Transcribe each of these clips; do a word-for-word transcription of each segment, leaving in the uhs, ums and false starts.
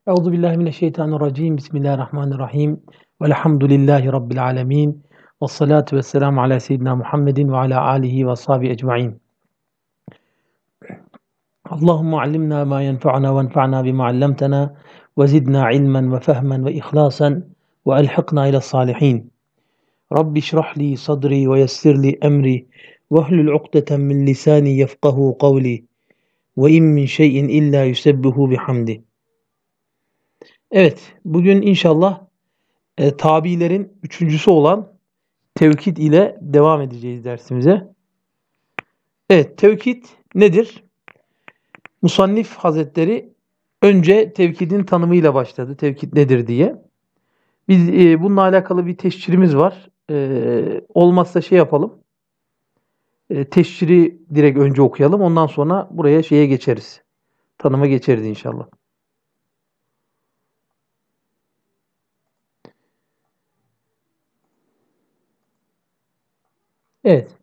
Euzu billahi mineşşeytanirracim. Bismillahirrahmanirrahim. Velhamdülillahi rabbil alamin. Ves salatu vesselamu ala seyyidina Muhammedin ve ala alihi ve sahbihi ecmaîn. Allahumme allimna ma yenfa'una ve enfa'na bima 'allamtana ve zidna ilmen ve fehmen ve ihlasan ve elhiqna ile salihin. Rabbi şrah li sadri ve yessir li emri ve hlul ukdeten min lisani yefkahu kavli ve in min şeyin illa yusebbihu bihamdi. Evet, bugün inşallah e, tabilerin üçüncüsü olan tevkid ile devam edeceğiz dersimize. Evet, tevkid nedir? Musannif Hazretleri önce tevkidin tanımıyla başladı. Tevkid nedir diye. Biz e, bununla alakalı bir teşhirimiz var. E, olmazsa şey yapalım. E, teşhiri direkt önce okuyalım. Ondan sonra buraya şeye geçeriz. Tanıma geçeriz inşallah. Evet.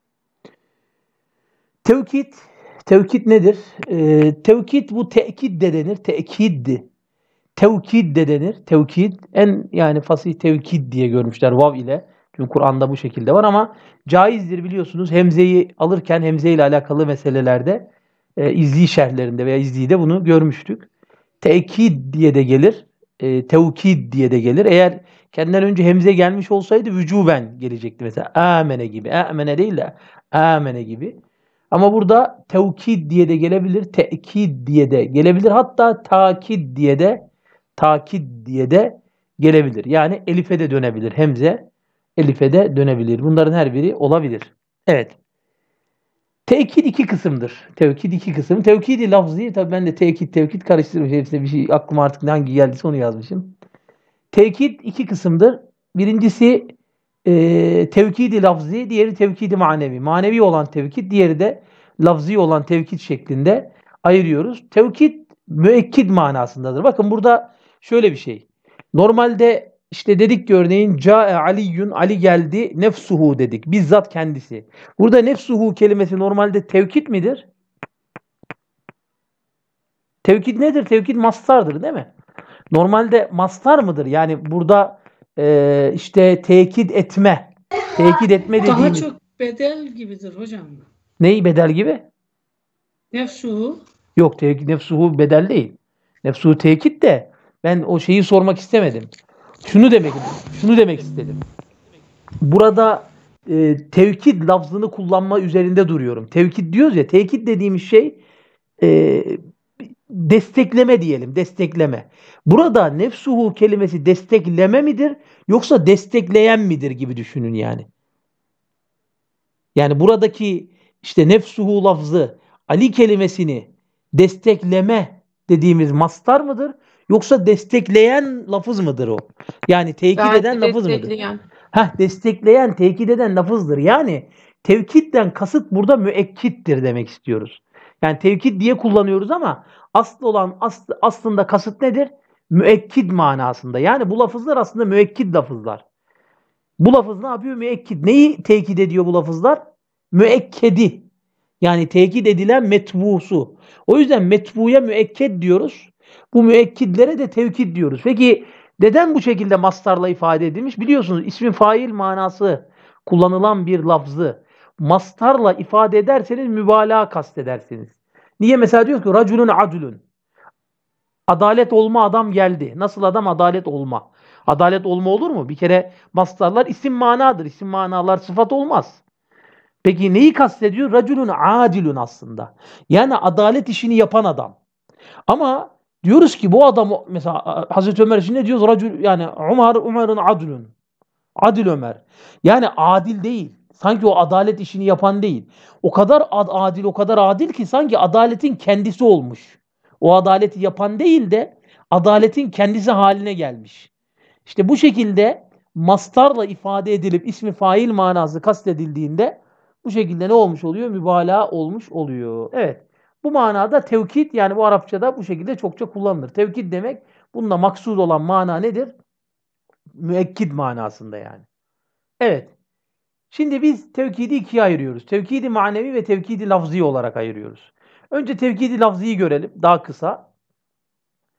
Tevkid, tevkid nedir? Ee, tevkid bu tekid de denir, tekiddi. Tevkid de denir, tevkid. En yani fasih tevkid diye görmüşler vav ile. Çünkü Kur'an'da bu şekilde var ama caizdir biliyorsunuz. Hemzeyi alırken hemze ile alakalı meselelerde e, izzi şerhlerinde veya izzi'de bunu görmüştük. Tekid diye de gelir, e, tevkid diye de gelir. Eğer kendinden önce hemze gelmiş olsaydı vücuben gelecekti mesela. Amene gibi. Amene değil de amene gibi. Ama burada tevkid diye de gelebilir, tekid diye de gelebilir. Hatta takid diye de takid diye de gelebilir. Yani elife de dönebilir. Hemze elife de dönebilir. Bunların her biri olabilir. Evet. Tekid iki kısımdır. Tevkid iki kısım. Tevkidi lafzi, tabii ben de tekid tevkid karıştırmış. Hepsine bir şey aklıma artık hangi geldiyse onu yazmışım. Tekid iki kısımdır. Birincisi e, tevkidi lafzi, diğeri tevkidi manevi. Manevi olan tevkid, diğeri de lafzi olan tevkid şeklinde ayırıyoruz. Tevkid müekkid manasındadır. Bakın burada şöyle bir şey. Normalde işte dedik ki örneğin Câe Aliyyun, Ali geldi, nefsuhu dedik. Bizzat kendisi. Burada nefsuhu kelimesi normalde tevkid midir? Tevkid nedir? Tevkid mastardır değil mi? Normalde mastar mıdır? Yani burada e, işte tekit etme. Tekit etme Daha dediğimiz. çok bedel gibidir hocam. Neyi bedel gibi? Nefsuhu. Yok, tekit nefsuhu bedel değil. Nefsuhu tekit de ben o şeyi sormak istemedim. Şunu demek şunu demek istedim. Burada e, tevkid lafzını kullanma üzerinde duruyorum. Tevkid diyoruz ya, tekit dediğimiz şey e, destekleme diyelim, destekleme. Burada nefsuhu kelimesi destekleme midir yoksa destekleyen midir gibi düşünün yani. Yani buradaki işte nefsuhu lafzı Ali kelimesini destekleme dediğimiz mastar mıdır yoksa destekleyen lafız mıdır o? Yani tekit Belki eden lafız mıdır? destekleyen. Heh, destekleyen, tekit eden lafızdır. Yani tevkitten kasıt burada müekkittir demek istiyoruz. Yani tevkid diye kullanıyoruz ama asıl olan asl, aslında kasıt nedir? Müekkid manasında. Yani bu lafızlar aslında müekkid lafızlar. Bu lafız ne yapıyor? Müekkid. Neyi tekit ediyor bu lafızlar? Müekkedi. Yani tekit edilen metbusu. O yüzden metbuya müekked diyoruz. Bu müekkidlere de tevkid diyoruz. Peki neden bu şekilde mastarla ifade edilmiş? Biliyorsunuz ismin fail manası kullanılan bir lafzı mastarla ifade ederseniz mübalağa kastedersiniz. Niye? Mesela diyor ki raculun adulun. Adalet olma adam geldi. Nasıl adam? Adalet olma. Adalet olma olur mu? Bir kere mastarlar isim manadır. İsim manalar sıfat olmaz. Peki neyi kastediyor? Raculun adilun aslında. Yani adalet işini yapan adam. Ama diyoruz ki bu adam mesela Hazreti Ömer için ne diyoruz? Racul yani Umar Umar'ın adilun. Adil Ömer. Yani adil değil. Sanki o adalet işini yapan değil. O kadar ad adil, o kadar adil ki sanki adaletin kendisi olmuş. O adaleti yapan değil de adaletin kendisi haline gelmiş. İşte bu şekilde mastarla ifade edilip ismi fail manası kastedildiğinde bu şekilde ne olmuş oluyor? Mübalağa olmuş oluyor. Evet. Bu manada tevkid, yani bu Arapçada bu şekilde çokça kullanılır. Tevkid demek, bununla maksud olan mana nedir? Müekkid manasında yani. Evet. Şimdi biz tevkidi ikiye ayırıyoruz. Tevkidi manevi ve tevkidi lafzi olarak ayırıyoruz. Önce tevkidi lafziyi görelim daha kısa.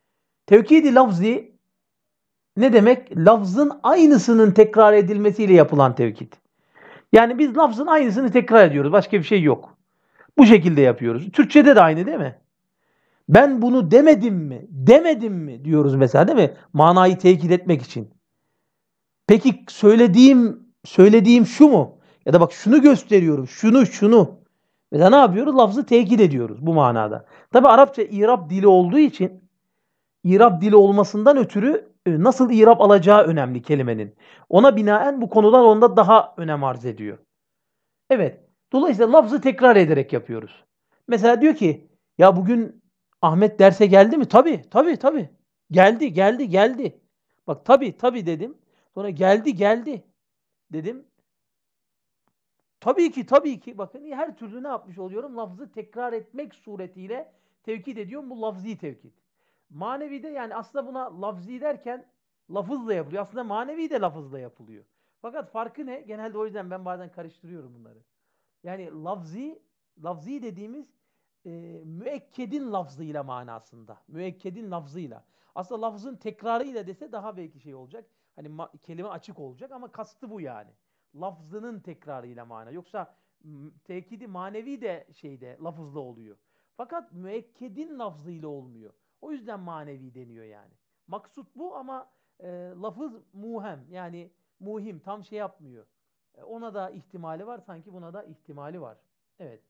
Tevkid-i lafzi ne demek? Lafzın aynısının tekrar edilmesiyle yapılan tevkid. Yani biz lafzın aynısını tekrar ediyoruz. Başka bir şey yok. Bu şekilde yapıyoruz. Türkçede de aynı değil mi? Ben bunu demedim mi? Demedim mi diyoruz mesela değil mi? Manayı tekit etmek için. Peki söylediğim söylediğim şu mu? Ya da bak şunu gösteriyorum. Şunu şunu. Mesela ne yapıyoruz? Lafzı tekit ediyoruz bu manada. Tabi Arapça İrab dili olduğu için İrab dili olmasından ötürü nasıl İrab alacağı önemli kelimenin. Ona binaen bu konular onda daha önem arz ediyor. Evet. Dolayısıyla lafzı tekrar ederek yapıyoruz. Mesela diyor ki ya bugün Ahmet derse geldi mi? Tabii, tabii, tabii. Geldi, geldi, geldi. Bak tabii, tabii dedim. Sonra geldi, geldi dedim. Tabii ki, tabii ki. Bakın her türlü ne yapmış oluyorum? Lafzı tekrar etmek suretiyle tevkid ediyorum. Bu lafzi tevkid. Manevi de yani aslında buna lafzi derken lafızla yapılıyor. Aslında manevi de lafızla yapılıyor. Fakat farkı ne? Genelde o yüzden ben bazen karıştırıyorum bunları. Yani lafzi, lafzi dediğimiz e, müekkedin lafzıyla manasında. Müekkedin lafzıyla. Aslında lafzın tekrarıyla dese daha belki şey olacak. Hani ma- kelime açık olacak ama kastı bu yani. Lafzının tekrarıyla mana. Yoksa tekidi manevi de şeyde lafızla oluyor. Fakat müekkedin lafzıyla olmuyor. O yüzden manevi deniyor yani. Maksut bu ama e, lafız muhem yani muhim tam şey yapmıyor. E, ona da ihtimali var sanki buna da ihtimali var. Evet.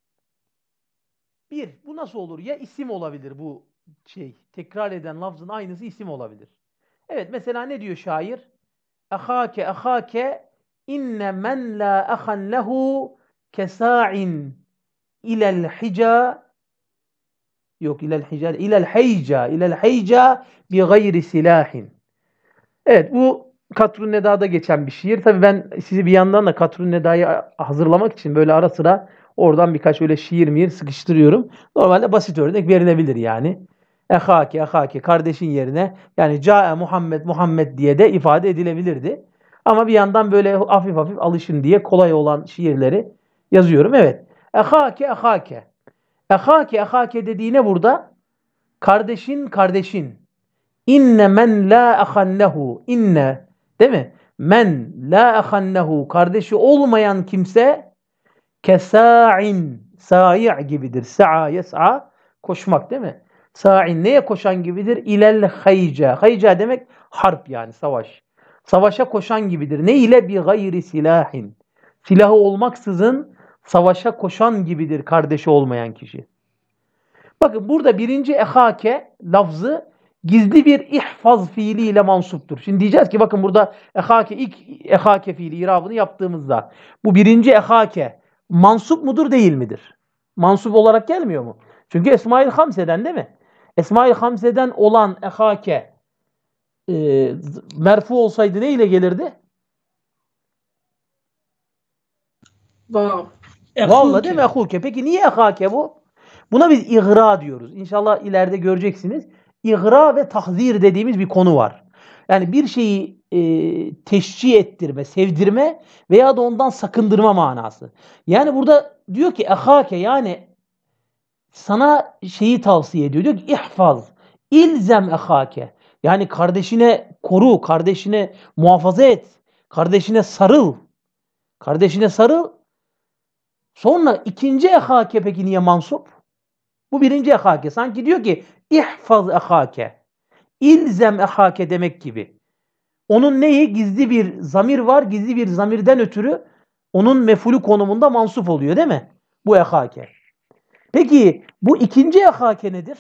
Bir, bu nasıl olur? Ya isim olabilir bu şey. Tekrar eden lafzın aynısı isim olabilir. Evet mesela ne diyor şair? Ehake ehake inne men la ahan lehu kesa'in ilel hica yok ilel hica ilel heyca ilel heyca bi gayri silahin. Evet bu Katrun Neda'da geçen bir şiir. Tabii ben sizi bir yandan da Katrun Neda'yı hazırlamak için böyle ara sıra oradan birkaç öyle şiir miyir sıkıştırıyorum. Normalde basit örnek verilebilir yani. Ehaki, ehaki kardeşin yerine yani Câe Muhammed, Muhammed diye de ifade edilebilirdi. Ama bir yandan böyle hafif hafif alışın diye kolay olan şiirleri yazıyorum. Evet. Ehaki, ehaki. Ehaki, ehaki dediğine burada kardeşin, kardeşin. İnne men la ahannehu. İnne değil mi? Men la ahannehu. Kardeşi olmayan kimse kesa'in. Sa'i' gibidir. Sa'a yes'a. Koşmak değil mi? Sa'in neye koşan gibidir? İlel hayca. Hayca demek harp yani savaş. Savaşa koşan gibidir. Ne ile? Bi gayri silahin. Silahı olmaksızın savaşa koşan gibidir kardeşi olmayan kişi. Bakın burada birinci ehake lafzı gizli bir ihfaz fiiliyle mansuptur. Şimdi diyeceğiz ki bakın burada ehake ilk ehake fiili irabını yaptığımızda bu birinci ehake mansup mudur değil midir? Mansup olarak gelmiyor mu? Çünkü Esma-i Hamse'den değil mi? Esma-i Hamse'den olan ehake e, merfu olsaydı ne ile gelirdi? Vav. Vallahi değil mi ehuke? Peki niye ehake bu? Buna biz igra diyoruz. İnşallah ileride göreceksiniz. İgra ve tahzir dediğimiz bir konu var. Yani bir şeyi e, teşcih ettirme, sevdirme veya da ondan sakındırma manası. Yani burada diyor ki ehake yani sana şeyi tavsiye ediyor. Diyor ki ihfaz, ilzem ehake. Yani kardeşine koru, kardeşine muhafaza et, kardeşine sarıl. Kardeşine sarıl. Sonra ikinci ehake peki niye mansup? Bu birinci ehake. Sanki diyor ki ihfaz ehake. İlzem ehake demek gibi. Onun neyi? Gizli bir zamir var. Gizli bir zamirden ötürü onun mefulü konumunda mansup oluyor değil mi? Bu ehake. Peki bu ikinci ehake nedir?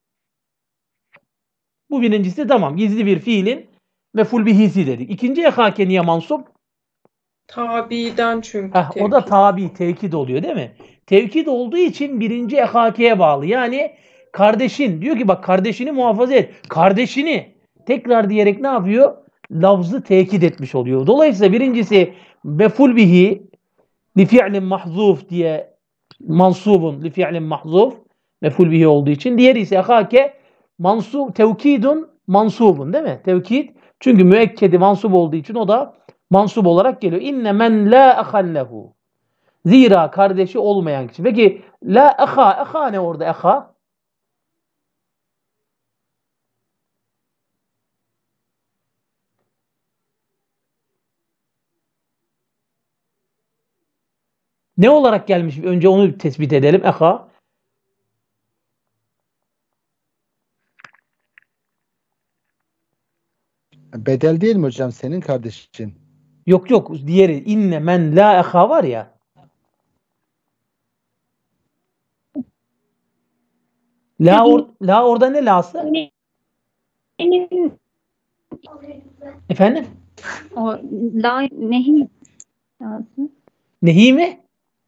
Bu birincisi tamam. Gizli bir fiilin meful bihisi dedik. İkinci ehake niye mansup? Tabiden çünkü Heh, o da tabi, tevkid oluyor değil mi? Tevkid olduğu için birinci ehakeye bağlı. Yani kardeşin diyor ki bak kardeşini muhafaza et. Kardeşini tekrar diyerek ne yapıyor? Lafzı tekit etmiş oluyor. Dolayısıyla birincisi meful bihi li fi'lin mahzuf diye mansubun li fi'lin mahzuf meful bihi olduğu için. Diğeri ise ehake mansub tevkidun mansubun değil mi? Tevkid çünkü müekkedi mansub olduğu için o da mansub olarak geliyor. İnne men la ahallehu. Zira kardeşi olmayan kişi. Peki la aha, aha ne orada aha? Ne olarak gelmiş? Önce onu tespit edelim. Eha. Bedel değil mi hocam senin kardeşin? Yok yok. Diğeri inne men la eha var ya. La, or, la orada ne lası? Efendim? O la nehi lası. Nehi mi?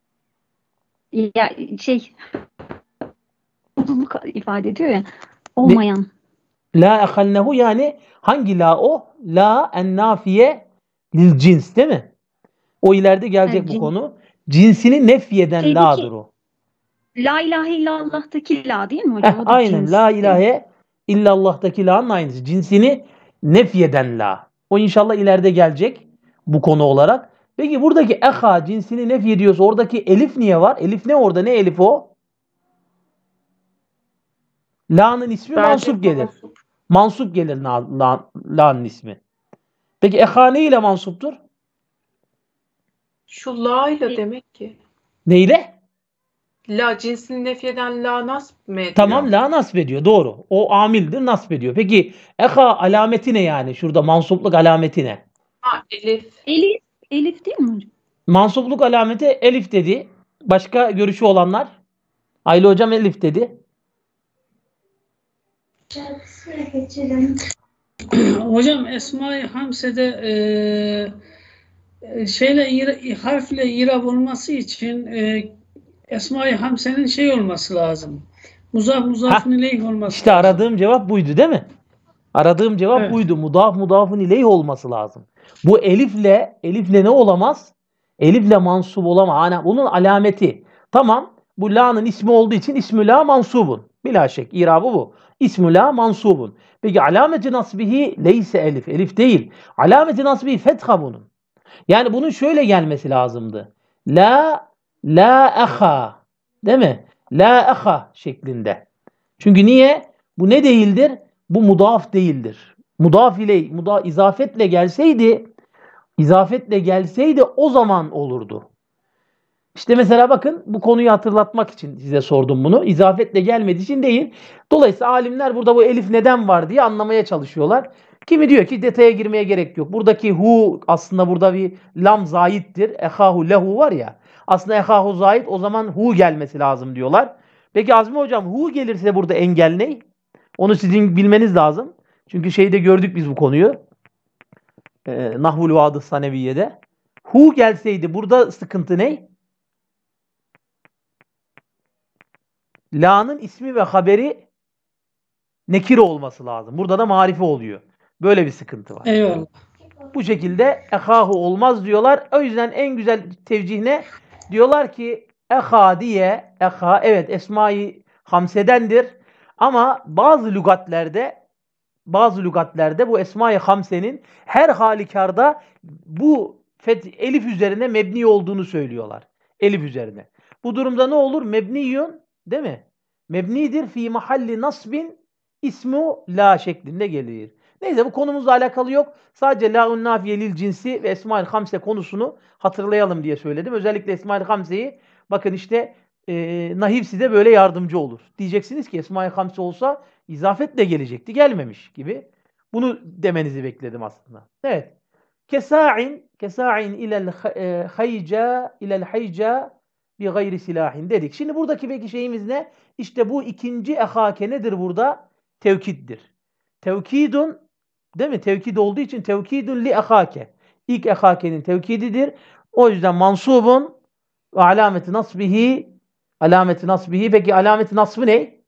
Ya şey mutluluk ifade ediyor ya. Olmayan. La ehalnehu yani hangi la o? La en nafiye lil cins değil mi? O ileride gelecek Evet, bu cins. konu. Cinsini nefyeden Şeydeki- la'dır o. La ilahe illallah'taki la değil mi Heh, hocam? O da aynen. cins. La ilahe illallah'taki la'nın aynısı. Cinsini nefyeden la. O inşallah ileride gelecek bu konu olarak. Peki buradaki eha cinsini nefy ediyorsa oradaki elif niye var? Elif ne orada? Ne elif o? La'nın ismi Bence mansup gelir. mansup. Mansup gelir la, la, la'nın ismi. Peki eha ne ile mansuptur? Şu la ile demek ki. Neyle? La cinsini nefyeden la nasb mı ediyor? Tamam la nasb ediyor. Doğru. O amildir nasb ediyor. Peki eha alameti ne yani? Şurada mansupluk alameti ne? Ha, elif. Elif. Elif değil mi hocam? Mansupluk alameti elif dedi. Başka görüşü olanlar? Aylı hocam elif dedi. Hocam Esma-i Hamse'de e, şeyle ira- harfle irab olması için e, Esma-i Hamse'nin şey olması lazım. Muzaf muzafın ileyh olması İşte lazım. aradığım cevap buydu değil mi? Aradığım cevap Evet. buydu. Mudaf mudafın ileyh olması lazım. Bu elifle elifle ne olamaz? Elifle mansup olamaz. Yani bunun alameti. Tamam. Bu la'nın ismi olduğu için ismü la mansubun. Bila şek. İrabı bu. İsmü la mansubun. Peki alameti nasbihi leyse elif. Elif değil. Alameti nasbihi fetha bunun. Yani bunun şöyle gelmesi lazımdı. La la eha. Değil mi? La eha şeklinde. Çünkü niye? Bu ne değildir? Bu mudaf değildir. Mudaf ile mudaf izafetle gelseydi izafetle gelseydi o zaman olurdu. İşte mesela bakın bu konuyu hatırlatmak için size sordum bunu. İzafetle gelmediği için değil. Dolayısıyla alimler burada bu elif neden var diye anlamaya çalışıyorlar. Kimi diyor ki detaya girmeye gerek yok. Buradaki hu aslında burada bir lam zayittir. Ehahu lehu var ya. Aslında ehahu zayit, o zaman hu gelmesi lazım diyorlar. Peki Azmi hocam hu gelirse burada engel ne? Onu sizin bilmeniz lazım. Çünkü şeyde gördük biz bu konuyu. Ee, Nahvul Vadı Saneviye'de. Hu gelseydi burada sıkıntı ne? La'nın ismi ve haberi nekire olması lazım. Burada da marife oluyor. Böyle bir sıkıntı var. Eyvallah. Bu şekilde ehahu olmaz diyorlar. O yüzden en güzel tevcih ne? Diyorlar ki eha diye, eha evet Esma-i Hamse'dendir. Ama bazı lügatlerde bazı lügatlerde bu Esma-i Hamse'nin her halükarda bu feth, elif üzerine mebni olduğunu söylüyorlar. Elif üzerine. Bu durumda ne olur? Mebniyun değil mi? Mebnidir fi mahalli nasbin ismu la şeklinde gelir. Neyse bu konumuzla alakalı yok. Sadece la'un nafiye lil cinsi ve Esma-i Hamse konusunu hatırlayalım diye söyledim. Özellikle Esma-i Hamse'yi bakın işte e, Nahif size böyle yardımcı olur. Diyeceksiniz ki Esma-i Hamse olsa izafetle gelecekti. Gelmemiş gibi. Bunu demenizi bekledim aslında. Evet. Kesa'in kesa'in ilel e, hayca ilel hayca bi gayri silahin dedik. Şimdi buradaki peki şeyimiz ne? İşte bu ikinci ehake nedir burada? Tevkiddir. Tevkidun değil mi? Tevkid olduğu için tevkidun li ehake. İlk ehakenin tevkididir. O yüzden mansubun ve alameti nasbihi alameti nasbihi. Peki alameti nasbı ne?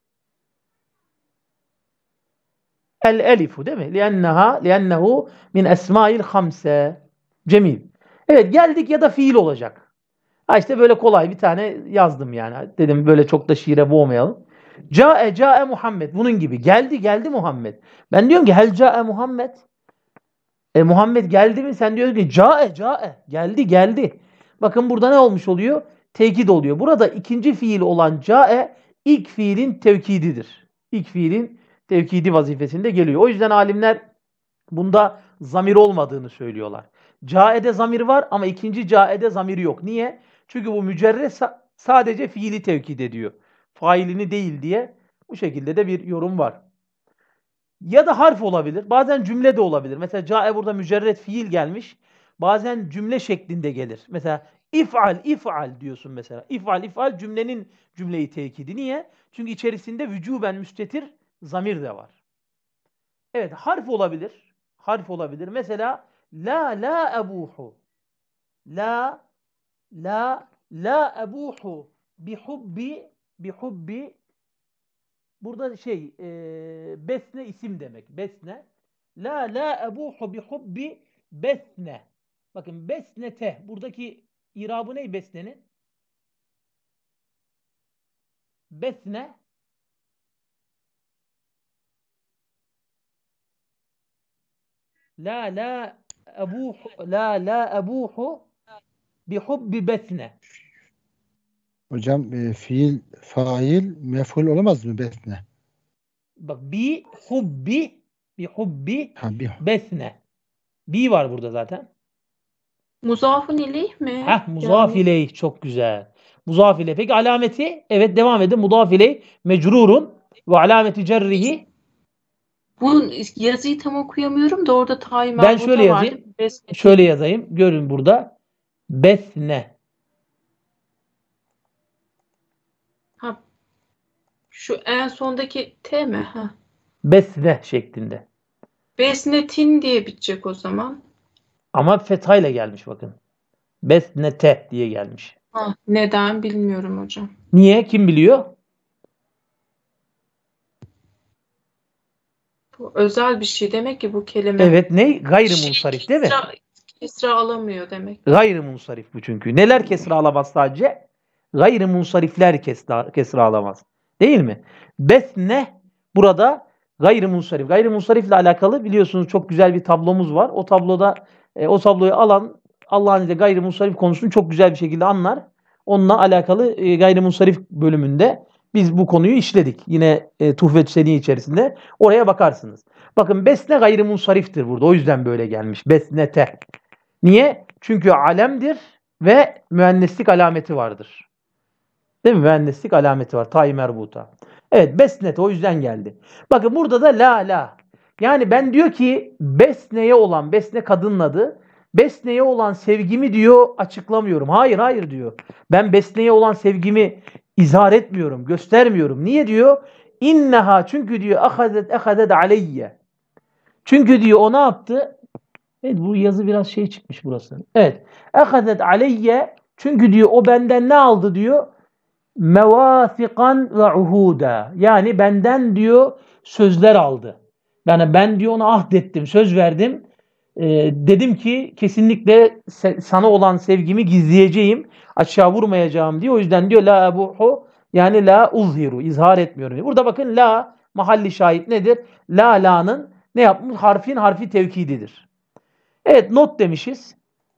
El elifu değil mi? Lienneha liennehu min esmail hamse. Cemil. Evet geldik ya da fiil olacak. Ha işte böyle kolay bir tane yazdım yani. Dedim böyle çok da şiire boğmayalım. Ca'e ca'e Muhammed. Bunun gibi. Geldi geldi Muhammed. Ben diyorum ki hel ca'e Muhammed. E Muhammed geldi mi? Sen diyorsun ki ca'e ca'e. Geldi geldi. Bakın burada ne olmuş oluyor? Tekit oluyor. Burada ikinci fiil olan ca'e ilk fiilin tevkididir. İlk fiilin tevkidi vazifesinde geliyor. O yüzden alimler bunda zamir olmadığını söylüyorlar. Ca'ede zamir var ama ikinci ca'ede zamiri yok. Niye? Çünkü bu mücerret sa- sadece fiili tevkid ediyor. Failini değil diye bu şekilde de bir yorum var. Ya da harf olabilir. Bazen cümle de olabilir. Mesela cae burada mücerret fiil gelmiş. Bazen cümle şeklinde gelir. Mesela if'al, if'al diyorsun mesela. İf'al, if'al cümlenin cümleyi tekidi. Niye? Çünkü içerisinde vücuben müstetir zamir de var. Evet, harf olabilir. Harf olabilir. Mesela la la ebuhu. La la la ebuhu bihubbi bihubbi. Burada şey e, besne isim demek. Besne. La la ebuhu bihubbi besne. Bakın besnete. Buradaki irabı ne besnenin? Besne. La la ebuhu la la ebuhu bihubbi besne. Hocam e, fiil, fail, mef'ul olamaz mı besne? Bak bi hubbi bi hubbi Ha, bir. besne. Bi var burada zaten. Muzafın ileyh mi? Heh, muzaf Yani ileyh çok güzel. Muzaf ileyh. Peki alameti? Evet devam edin. Muzaf ileyh mecrurun ve alameti cerrihi. bu yazıyı tam okuyamıyorum da orada tayi Ben şöyle merbuta vardı. yazayım. Besmeti. Şöyle yazayım. Görün burada. Besne. Ha, şu en sondaki T mi? Ha. Besne şeklinde. Besnetin diye bitecek o zaman. Ama fethayla gelmiş bakın. Besnete diye gelmiş. Ha, neden bilmiyorum hocam. Niye? Kim biliyor? Bu özel bir şey demek ki bu kelime. Evet ne? Gayri Şey, munsarif değil mi? kesra, kesra alamıyor demek. Gayri munsarif bu çünkü. Neler kesra alamaz sadece? Gayri munsarifler kesra, kesra alamaz. Değil mi? Besne burada gayri munsarif. Gayri munsarifle alakalı biliyorsunuz çok güzel bir tablomuz var. O tabloda e, o tabloyu alan Allah'ın izniyle gayri munsarif konusunu çok güzel bir şekilde anlar. Onunla alakalı e, gayri munsarif bölümünde biz bu konuyu işledik. Yine e, Tuhfet-i Seni içerisinde. Oraya bakarsınız. Bakın besne gayri munsariftir burada. O yüzden böyle gelmiş. Besnete. Niye? Çünkü alemdir ve müenneslik alameti vardır. Değil mi? Müenneslik alameti var. Ta-i merbuta. Evet besnete o yüzden geldi. Bakın burada da la la. Yani ben diyor ki besneye olan, besne kadının adı. Besneye olan sevgimi diyor açıklamıyorum. Hayır hayır diyor. Ben besneye olan sevgimi izhar etmiyorum, göstermiyorum. Niye diyor? İnneha çünkü diyor ahadet ahadet aleyye. Çünkü diyor o ne yaptı? Evet bu yazı biraz şey çıkmış burası. Evet. Ehadet aleyye çünkü diyor o benden ne aldı diyor? Mevâsikan ve uhuda. Yani benden diyor sözler aldı. Yani ben diyor ona ahdettim, söz verdim. Ee, dedim ki kesinlikle se- sana olan sevgimi gizleyeceğim. Aşağı vurmayacağım diyor. O yüzden diyor la ebuhu yani la uzhiru. İzhar etmiyorum diyor. Burada bakın la mahalli şahit nedir? La la'nın ne yapmış? Harfin harfi tevkididir. Evet not demişiz.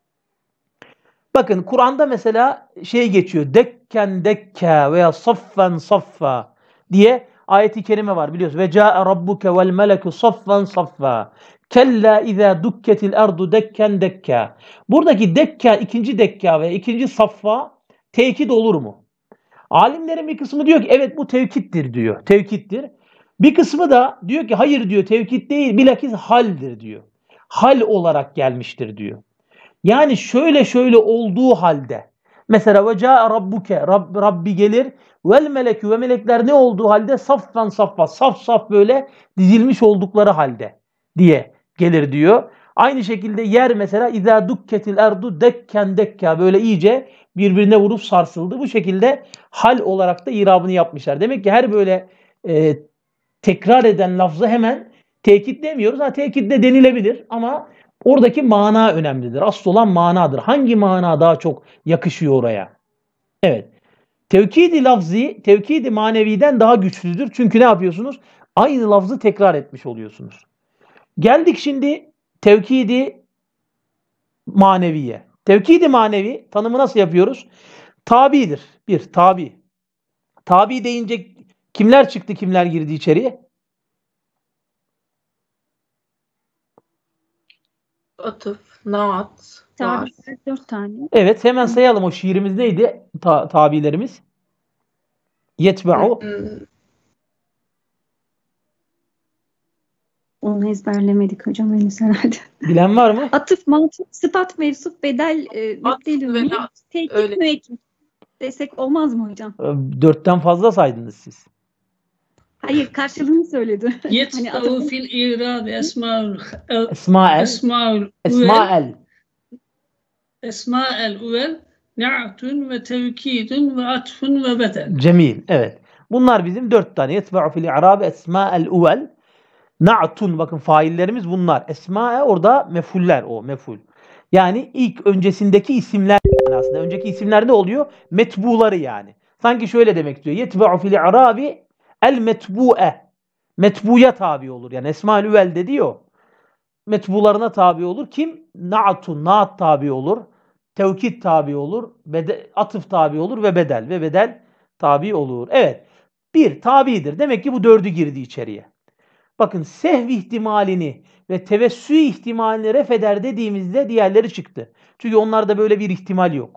Bakın Kur'an'da mesela şey geçiyor. Dekken dekka veya saffen saffa diye ayeti kerime var biliyorsun. Ve ca'e rabbuke vel meleku saffen saffa. Kella izâ dukketil erdu dekken dekka. Buradaki dekka ikinci dekka ve ikinci saffa tekit olur mu? Alimlerin bir kısmı diyor ki evet bu tevkittir diyor. Tevkittir. Bir kısmı da diyor ki hayır diyor tevkit değil bilakis haldir diyor. Hal olarak gelmiştir diyor. Yani şöyle şöyle olduğu halde. Mesela ve ca'e rabbuke Rab, Rabbi gelir vel melekü ve melekler ne olduğu halde saffan saffa saf saf böyle dizilmiş oldukları halde diye gelir diyor. Aynı şekilde yer mesela izâ dukketil erdu dekken dekka böyle iyice birbirine vurup sarsıldı. Bu şekilde hal olarak da irabını yapmışlar. Demek ki her böyle e, tekrar eden lafzı hemen tekit demiyoruz. Ha tekit de denilebilir ama oradaki mana önemlidir. Asıl olan manadır. Hangi mana daha çok yakışıyor oraya? Evet. Tevkid-i lafzi, tevkid-i maneviden daha güçlüdür. Çünkü ne yapıyorsunuz? Aynı lafzı tekrar etmiş oluyorsunuz. Geldik şimdi tevkid-i maneviye. Tevkid-i manevi tanımı nasıl yapıyoruz? Tabidir. Bir, tabi. Tabi deyince kimler çıktı, kimler girdi içeriye? Atıf, naat, var. Tabiler dört tane. Evet, hemen sayalım, o şiirimiz neydi? Ta tabilerimiz. Yetbe'u. Hmm, Onu ezberlemedik hocam henüz herhalde. Bilen var mı? Atıf, matuf, sıfat, mevsup, bedel, e, mübdel, ve ümmi, la- tekit, öyle. müekkit desek olmaz mı hocam? Dörtten fazla saydınız siz. Hayır, karşılığını söyledi. Hani Yetbe'u atıf, fil irab esmaül Esmael. esmaül uvel Esmael. esmael uvel na'tun ve tevkidun ve atfun ve bedel. Cemil. Evet. Bunlar bizim dört tane. Yetbe'u fil i'rabi esma'el uvel. Na'tun. Bakın faillerimiz bunlar. Esma'e orada mefuller, o meful. Yani ilk öncesindeki isimler aslında. Önceki isimler ne oluyor? Metbuları yani. Sanki şöyle demek istiyor. Yetbe'u fil i'rabi el metbu'e. Metbuya tabi olur. Yani esma'el uvel de diyor. Metbularına tabi olur. Kim? Na'tun. Na'at tabi olur. Tevkid tabi olur. Bede, atıf tabi olur ve bedel. Ve bedel tabi olur. Evet. Bir, tabidir. Demek ki bu dördü girdi içeriye. Bakın sehv ihtimalini ve tevessü ihtimalini ref eder dediğimizde diğerleri çıktı. Çünkü onlarda böyle bir ihtimal yok.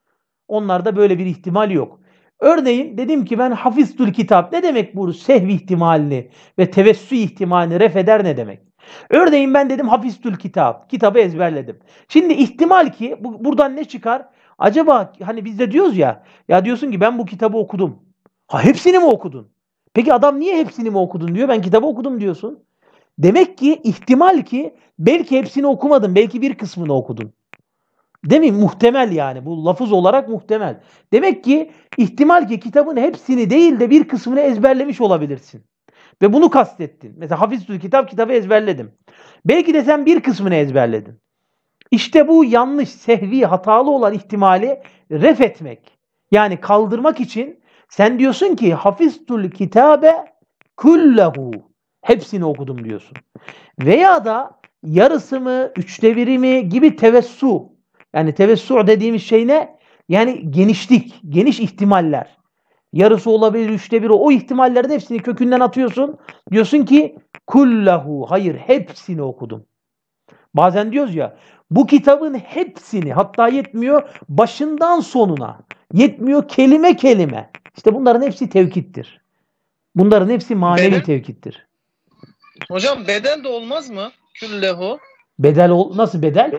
Onlarda böyle bir ihtimal yok. Örneğin dedim ki ben hafiztül kitap. Ne demek bu sehv ihtimalini ve tevessü ihtimalini ref eder ne demek? Örneğin ben dedim hafiztül kitap. Kitabı ezberledim. Şimdi ihtimal ki bu, buradan ne çıkar? Acaba hani biz de diyoruz ya, ya diyorsun ki ben bu kitabı okudum. Ha hepsini mi okudun? Peki adam niye hepsini mi okudun diyor. Ben kitabı okudum diyorsun. Demek ki ihtimal ki belki hepsini okumadın. Belki bir kısmını okudun. Değil mi? Muhtemel yani. Bu lafız olarak muhtemel. Demek ki ihtimal ki kitabın hepsini değil de bir kısmını ezberlemiş olabilirsin. Ve bunu kastettin. Mesela hafiztül kitap, kitabı ezberledim. Belki de sen bir kısmını ezberledin. İşte bu yanlış, sehvi, hatalı olan ihtimali ref etmek. Yani kaldırmak için sen diyorsun ki hafiztül kitabe kullehu. Hepsini okudum diyorsun. Veya da yarısı mı, üçte biri mi gibi tevessu. Yani tevessu dediğimiz şey ne? Yani genişlik, geniş ihtimaller. Yarısı olabilir, üçte biri. O ihtimallerin hepsini kökünden atıyorsun. Diyorsun ki kullahu. Hayır, hepsini okudum. Bazen diyoruz ya, bu kitabın hepsini, hatta yetmiyor başından sonuna. Yetmiyor kelime kelime. İşte bunların hepsi tevkittir. Bunların hepsi manevi Bedel, tevkittir. hocam bedel de olmaz mı? Küllehu. Bedel ol, nasıl bedel?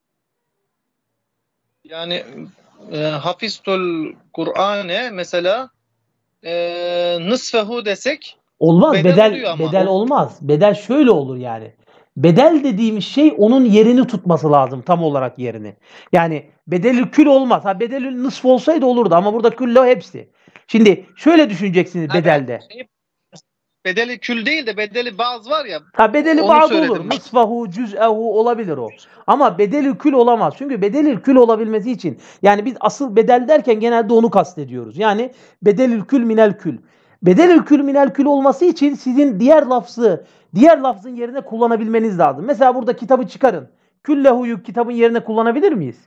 Yani e, hafiztul Kur'ane mesela e, nısfehu desek Olmaz. bedel Bedel oluyor ama. bedel olmaz. Bedel şöyle olur yani. Bedel dediğimiz şey onun yerini tutması lazım, tam olarak yerini. Yani bedelül kül olmaz. Ha bedelül nısf olsaydı olurdu ama burada külle hepsi. Şimdi şöyle düşüneceksiniz bedelde. Şey, bedeli kül değil de bedeli baz var ya. Ha bedeli onu bazı söyledim olur. ben. Nısfahu, cüz'ehu olabilir o. Ama bedelül kül olamaz. Çünkü bedelül kül olabilmesi için yani biz asıl bedel derken genelde onu kastediyoruz. Yani bedelül kül minel kül. Bedelül kül minel kül olması için sizin diğer lafzı, diğer lafzın yerine kullanabilmeniz lazım. Mesela burada kitabı çıkarın. Küllehu'yu kitabın yerine kullanabilir miyiz?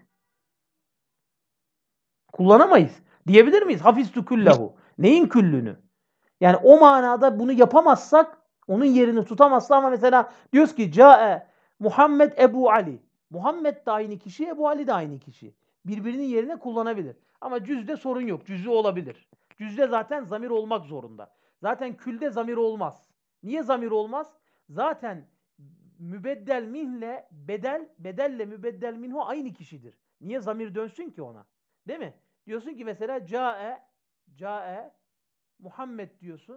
Kullanamayız. Diyebilir miyiz? Hafiztu küllehu. Neyin küllünü? Yani o manada bunu yapamazsak onun yerini tutamazsa, ama mesela diyoruz ki Câe Muhammed Ebu Ali. Muhammed de aynı kişi, Ebu Ali de aynı kişi. Birbirinin yerine kullanabilir. Ama cüzde sorun yok. Cüzü olabilir. Cüzde zaten zamir olmak zorunda. Zaten külde zamir olmaz. Niye zamir olmaz? Zaten mübeddel minhle bedel, bedelle mübeddel minhu aynı kişidir. Niye zamir dönsün ki ona? Değil mi? Diyorsun ki mesela Câe Câe Muhammed diyorsun.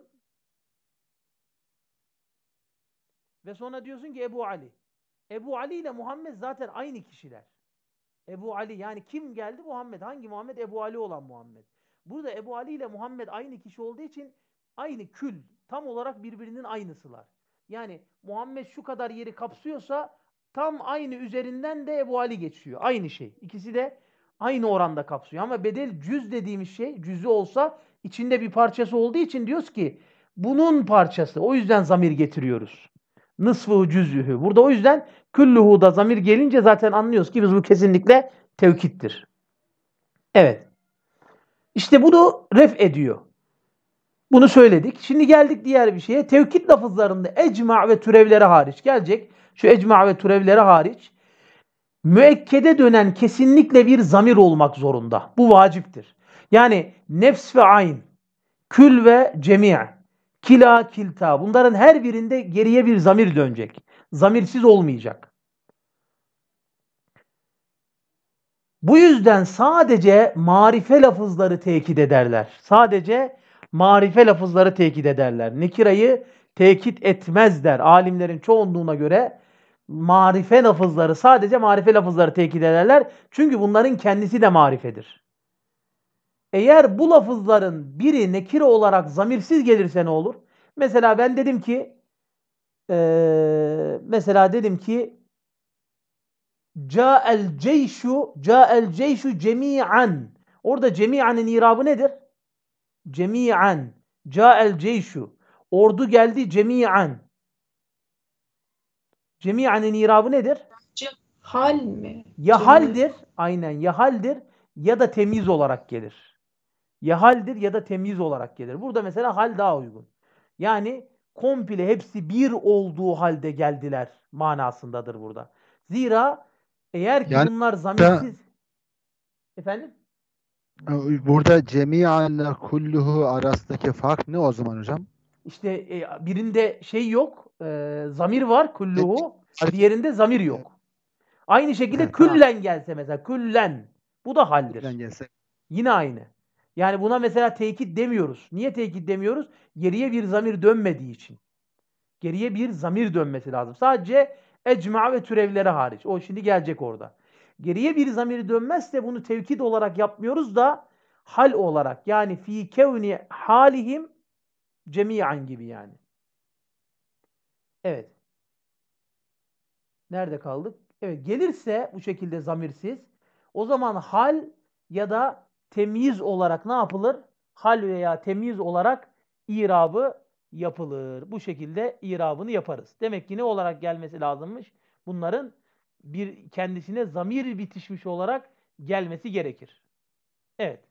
Ve sonra diyorsun ki Ebu Ali. Ebu Ali ile Muhammed zaten aynı kişiler. Ebu Ali yani kim geldi? Muhammed. Hangi Muhammed? Ebu Ali olan Muhammed. Burada Ebu Ali ile Muhammed aynı kişi olduğu için aynı kül. Tam olarak birbirinin aynısılar. Yani Muhammed şu kadar yeri kapsıyorsa tam aynı üzerinden de Ebu Ali geçiyor. Aynı şey. İkisi de aynı oranda kapsıyor. Ama bedel cüz dediğimiz şey, cüzü olsa içinde bir parçası olduğu için diyoruz ki bunun parçası. O yüzden zamir getiriyoruz. Nısfıhu cüzühü. Burada o yüzden külluhu da zamir gelince zaten anlıyoruz ki biz bu kesinlikle tevkittir. Evet. İşte bunu ref ediyor. Bunu söyledik. Şimdi geldik diğer bir şeye. Tevkit lafızlarında ecma ve türevleri hariç gelecek. Şu ecma ve türevleri hariç. müekkede dönen kesinlikle bir zamir olmak zorunda. Bu vaciptir. Yani nefs ve ayn, kül ve cemi', kila, kilta. Bunların her birinde geriye bir zamir dönecek. Zamirsiz olmayacak. Bu yüzden sadece marife lafızları tekit ederler. Sadece marife lafızları tekit ederler. Nekirayı tekit etmezler. Alimlerin çoğunluğuna göre marife lafızları, sadece marife lafızları tekit ederler. Çünkü bunların kendisi de marifedir. Eğer bu lafızların biri nekire olarak zamirsiz gelirse ne olur? Mesela ben dedim ki ee, mesela dedim ki Ca'el ceyşu ca'el ceyşu cemi'an. Orada cemi'anın irabı nedir? Cemi'an. Ca'el ceyşu. Ordu geldi cemi'an. Cemi'anın irabı nedir? Hal mi? Ya Cemi- haldir, aynen ya haldir ya da temyiz olarak gelir. Ya haldir ya da temyiz olarak gelir. Burada mesela hal daha uygun. Yani komple hepsi bir olduğu halde geldiler manasındadır burada. Zira eğer ki Yani bunlar da zamirsiz... Efendim? burada cemi'anla kulluhu arasındaki fark ne o zaman hocam? İşte e, birinde şey yok, e, zamir var, Evet. kulluhu, diğerinde zamir Evet. yok. Aynı şekilde He, tamam. küllen gelse mesela, küllen, bu da Kullen haldir. gelse. Yine aynı. Yani buna mesela tekit demiyoruz. Niye tekit demiyoruz? Geriye bir zamir dönmediği için. Geriye bir zamir dönmesi lazım. Sadece ecma ve türevleri hariç. O şimdi gelecek orada. Geriye bir zamir dönmezse bunu tevkid olarak yapmıyoruz da hal olarak, yani fi kevni halihim cemiyan gibi yani. Evet. Nerede kaldık? Evet, gelirse bu şekilde zamirsiz, o zaman hal ya da temyiz olarak ne yapılır? Hal veya temyiz olarak irabı yapılır. Bu şekilde irabını yaparız. Demek ki ne olarak gelmesi lazımmış? Bunların bir kendisine zamir bitişmiş olarak gelmesi gerekir. Evet.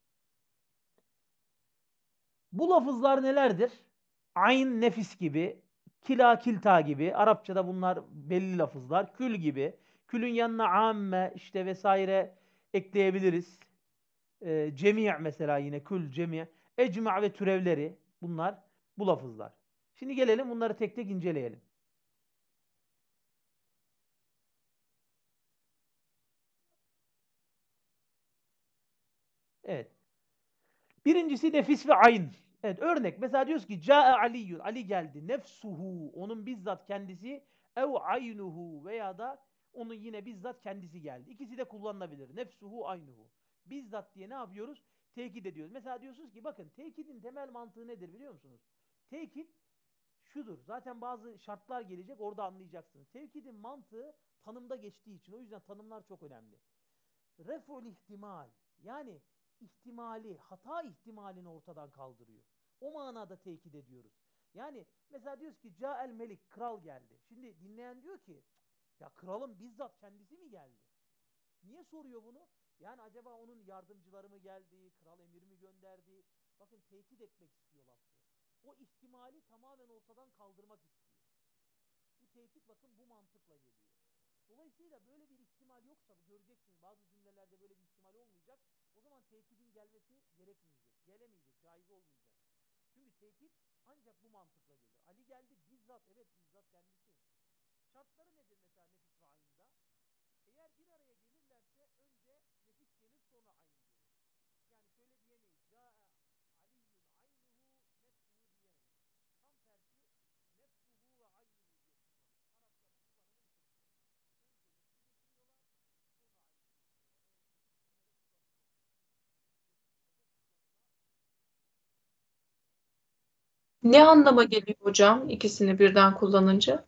Bu lafızlar nelerdir? Ayn, nefis gibi, kila, kilta gibi. Arapçada bunlar belli lafızlar. Kül gibi. Külün yanına amme işte vesaire ekleyebiliriz. E, cemi' mesela, yine kül, cemi'. Ecma' ve türevleri, bunlar bu lafızlar. Şimdi gelelim bunları tek tek inceleyelim. Evet. Birincisi nefis ve ayn. Evet, örnek. Mesela diyoruz ki Câe Aliyyun. Ali geldi. Nefsuhu. Onun bizzat kendisi. Ev aynuhu. Veya da onun yine bizzat kendisi geldi. İkisi de kullanılabilir. Nefsuhu aynuhu. Bizzat diye ne yapıyoruz? Tekit ediyoruz. Mesela diyorsunuz ki bakın, tekidin temel mantığı nedir biliyor musunuz? Tekit şudur. Zaten bazı şartlar gelecek, orada anlayacaksınız. Tevkidin mantığı tanımda geçtiği için. O yüzden tanımlar çok önemli. Ref'ul ihtimal. Yani ihtimali, hata ihtimalini ortadan kaldırıyor. O manada tekit ediyoruz. Yani mesela diyoruz ki Ca'el Melik, kral geldi. Şimdi dinleyen diyor ki ya kralın bizzat kendisi mi geldi? Niye soruyor bunu? Yani acaba onun yardımcıları mı geldi, kral emir mi gönderdi? Bakın, tekit etmek istiyor lafzı. O ihtimali tamamen ortadan kaldırmak istiyor. Bu tekit bakın bu mantıkla geliyor. Dolayısıyla böyle bir ihtimal yoksa, göreceksiniz bazı cümlelerde böyle bir ihtimal olmayacak. O zaman tekidin gelmesi gerekmeyecek, gelemeyecek, caiz olmayacak. Çünkü tekit ancak bu mantıkla gelir. Ali geldi bizzat, evet bizzat kendisi. Şartları nedir mesela nefis ve ayında? Eğer bir araya gelirlerse önce nefis gelir, sonra ayn gelir. Yani şöyle diyemeyiz. Câe Aliyyun aynuhu nefsuhu diyemeyiz. Tam tersi nefsuhu ve aynuhu diye kullanır. Arapların kullanımı bu şekilde. Ne anlama geliyor hocam ikisini birden kullanınca?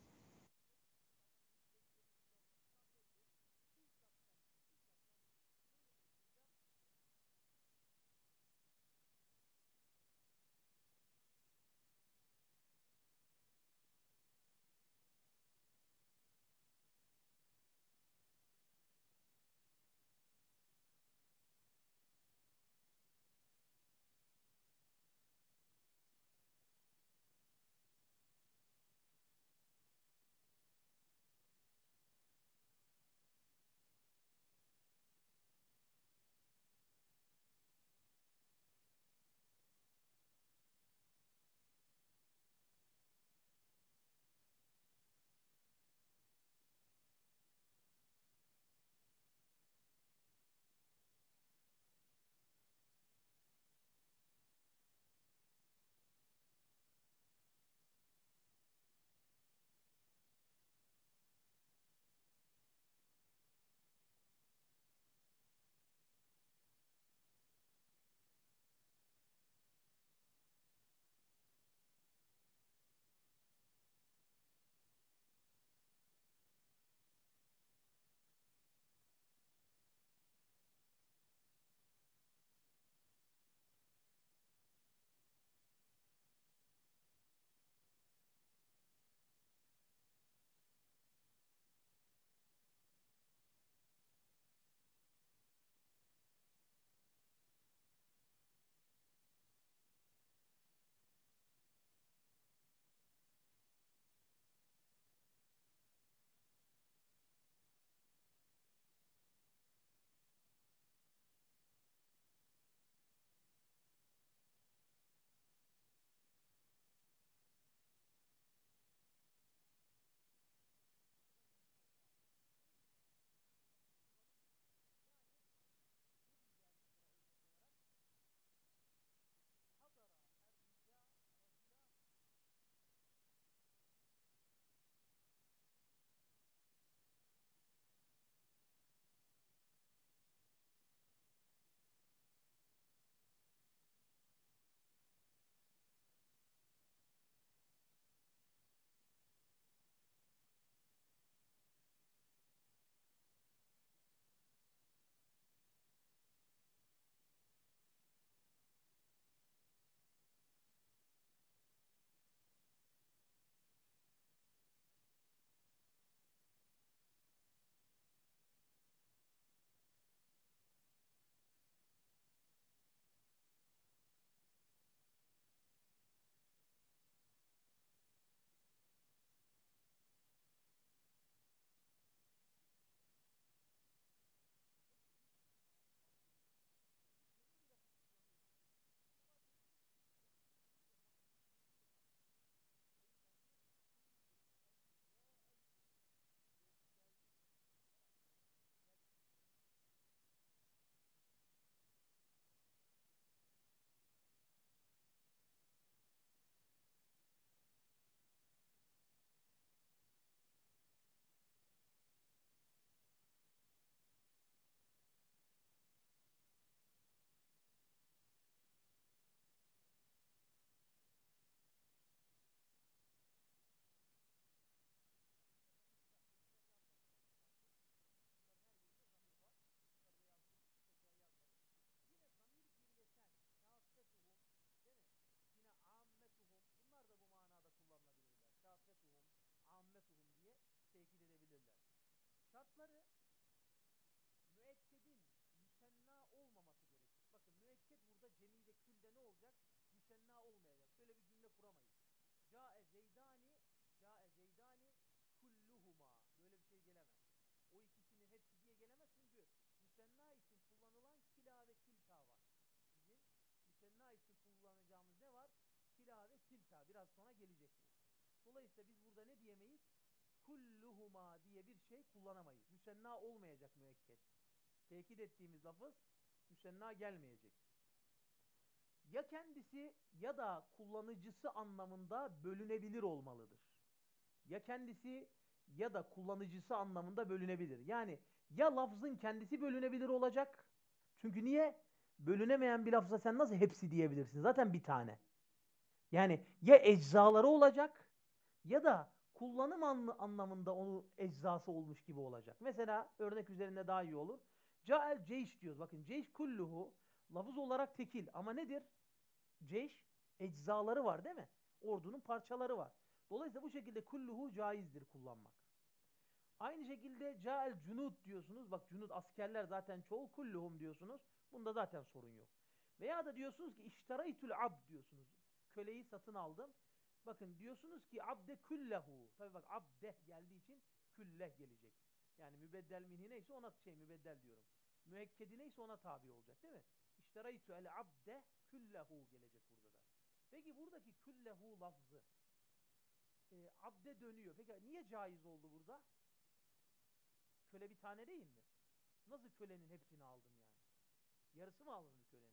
tekit edebilirler. Şartları müekkedin müsenna olmaması gerekir. Bakın müekked burada cemide külde ne olacak? Müsenna olmayacak. Şöyle bir cümle kuramayız. Câe zeydani, câe zeydani kulluhuma. Böyle bir şey gelemez. O ikisini hepsi diye gelemez çünkü müsenna için kullanılan kila ve kilta var. Bizim müsenna için kullanacağımız ne var? Kila ve kilta. Biraz sonra gelecek bu. Dolayısıyla biz burada ne diyemeyiz? Kulluhuma diye bir şey kullanamayız. Müsenna olmayacak müekked. Tekit ettiğimiz lafız müsenna gelmeyecek. Ya kendisi ya da kullanıcısı anlamında bölünebilir olmalıdır. Ya kendisi ya da kullanıcısı anlamında bölünebilir. Yani ya lafzın kendisi bölünebilir olacak. Çünkü niye? Bölünemeyen bir lafza sen nasıl hepsi diyebilirsin? Zaten bir tane. Yani ya eczaları olacak ya da kullanım anlamında onun eczası olmuş gibi olacak. Mesela örnek üzerinde daha iyi olur. Ca'el ceyş diyoruz. Bakın ceyş kulluhu lafız olarak tekil ama nedir? Ceyş eczaları var değil mi? Ordunun parçaları var. Dolayısıyla bu şekilde kulluhu caizdir kullanmak. Aynı şekilde ca'el cunud diyorsunuz. Bak cunud askerler zaten çoğul kulluhum diyorsunuz. Bunda zaten sorun yok. Veya da diyorsunuz ki iştaraytul abd diyorsunuz. Köleyi satın aldım. Bakın diyorsunuz ki abde küllehu. Tabii bak abde geldiği için külleh gelecek. Yani mübeddel minhi neyse ona şey mübeddel diyorum. Müekkedi neyse ona tabi olacak değil mi? İştaraytu el abde küllehu gelecek burada da. Peki buradaki küllehu lafzı e, abde dönüyor. Peki niye caiz oldu burada? Köle bir tane değil mi? Nasıl kölenin hepsini aldım yani? Yarısı mı alındı kölenin?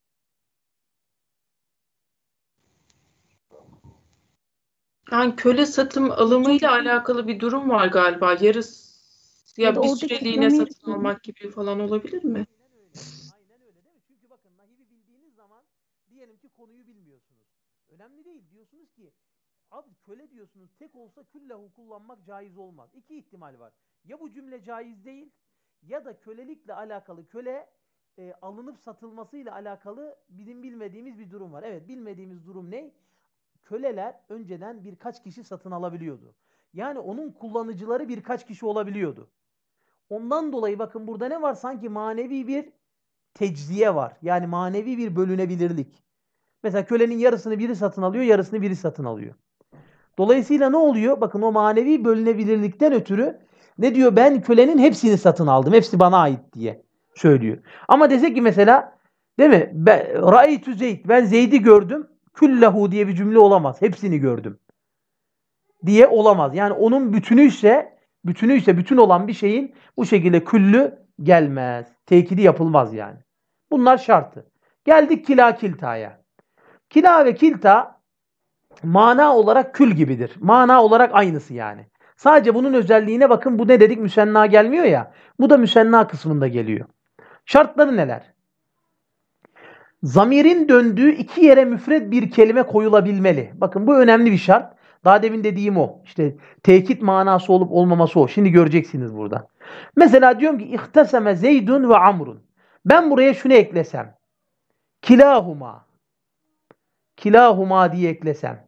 Yani köle satım alımıyla alakalı bir durum var galiba. Yarısı ya, Ya da bir oradaki süreliğine zamir- satın almak gibi falan olabilir mi? Aynen öyle. Aynen öyle değil mi? Çünkü bakın nahivi bildiğiniz zaman diyelim ki konuyu bilmiyorsunuz. Önemli değil. Diyorsunuz ki abi köle diyorsunuz tek olsa küllehu kullanmak caiz olmaz. İki ihtimal var. Ya bu cümle caiz değil ya da kölelikle alakalı köle e, alınıp satılmasıyla alakalı bizim bilmediğimiz bir durum var. Evet bilmediğimiz durum ne? Köleler önceden birkaç kişi satın alabiliyordu. Yani onun kullanıcıları birkaç kişi olabiliyordu. Ondan dolayı bakın burada ne var? Sanki manevi bir tecziye var. Yani manevi bir bölünebilirlik. Mesela kölenin yarısını biri satın alıyor, yarısını biri satın alıyor. Dolayısıyla ne oluyor? Bakın o manevi bölünebilirlikten ötürü ne diyor? Ben kölenin hepsini satın aldım. Hepsi bana ait diye söylüyor. Ama desek ki mesela değil mi? Ben, Ra'aytu Zeyd. Ben Zeyd'i gördüm. Küllehu diye bir cümle olamaz. Hepsini gördüm. Diye olamaz. Yani onun bütünü ise bütünü ise bütün olan bir şeyin bu şekilde küllü gelmez. Tekidi yapılmaz yani. Bunlar şartı. Geldik kila kiltaya. Kila ve kilta mana olarak kül gibidir. Mana olarak aynısı yani. Sadece bunun özelliğine bakın. Bu ne dedik? Müsenna gelmiyor ya. Bu da müsenna kısmında geliyor. Şartları neler? Zamirin döndüğü iki yere müfred bir kelime koyulabilmeli. Bakın bu önemli bir şart. Daha demin dediğim o. İşte tekit manası olup olmaması o. Şimdi göreceksiniz burada. Mesela diyorum ki İhteseme Zeydun ve Amrun. Ben buraya şunu eklesem. Kilahuma. Kilahuma diye eklesem.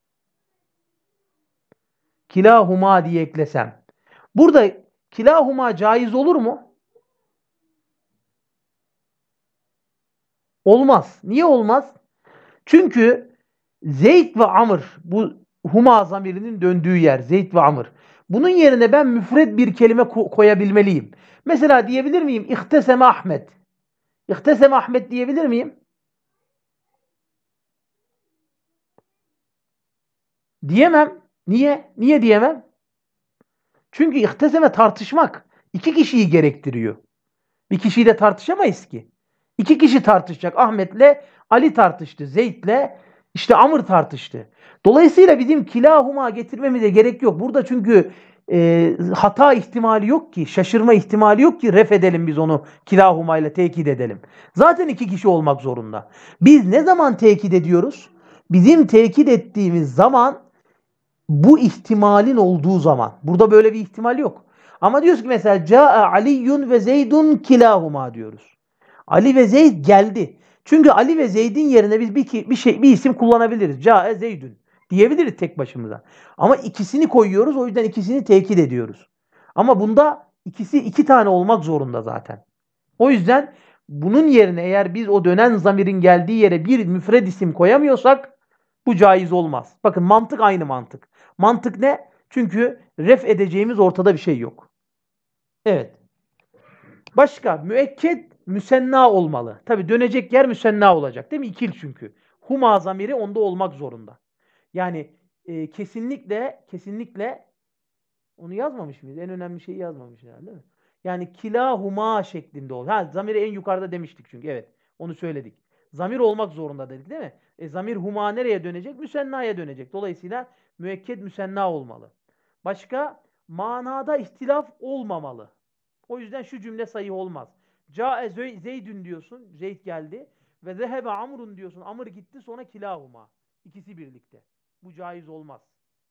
Kilahuma diye eklesem. Burada kilahuma caiz olur mu? Olmaz. Niye olmaz? Çünkü Zeyd ve Amr, bu huma zamirinin döndüğü yer, Zeyd ve Amr. Bunun yerine ben müfred bir kelime ko- koyabilmeliyim. Mesela diyebilir miyim? İhteseme Ahmet. İhteseme Ahmet diyebilir miyim? Diyemem. Niye? Niye diyemem? Çünkü ihteseme tartışmak iki kişiyi gerektiriyor. Bir kişiyle tartışamayız ki. İki kişi tartışacak. Ahmet'le Ali tartıştı. Zeyd'le işte Amr tartıştı. Dolayısıyla bizim kilahuma getirmemize gerek yok. Burada çünkü e, hata ihtimali yok ki, şaşırma ihtimali yok ki ref edelim biz onu kilahuma ile tekit edelim. Zaten iki kişi olmak zorunda. Biz ne zaman tekit ediyoruz? Bizim tekit ettiğimiz zaman bu ihtimalin olduğu zaman. Burada böyle bir ihtimal yok. Ama diyoruz ki mesela Câ'a Aliyyun ve Zeydun kilahuma diyoruz. Ali ve Zeyd geldi. Çünkü Ali ve Zeyd'in yerine biz bir, bir şey bir isim kullanabiliriz. Câ'e Zeydun. Diyebiliriz tek başımıza. Ama ikisini koyuyoruz, o yüzden ikisini tekit ediyoruz. Ama bunda ikisi iki tane olmak zorunda zaten. O yüzden bunun yerine eğer biz o dönen zamirin geldiği yere bir müfred isim koyamıyorsak bu caiz olmaz. Bakın mantık aynı mantık. Mantık ne? Çünkü ref edeceğimiz ortada bir şey yok. Evet. Başka müekked müsenna olmalı. Tabi dönecek yer müsenna olacak değil mi? İkil çünkü. Huma zamiri onda olmak zorunda. Yani e, kesinlikle kesinlikle onu yazmamış mıyız? En önemli şeyi yazmamış herhalde değil mi? Yani kilahuma şeklinde ol. Ha zamiri en yukarıda demiştik çünkü. Evet. Onu söyledik. Zamir olmak zorunda dedik değil mi? E, zamir huma nereye dönecek? Müsennaya dönecek. Dolayısıyla müekked müsenna olmalı. Başka manada ihtilaf olmamalı. O yüzden şu cümle sahih olmaz. Ca'e Zeydün diyorsun. Zeyd geldi. Ve zehebe Amrun diyorsun. Amr gitti sonra kilahuma. İkisi birlikte. Bu caiz olmaz.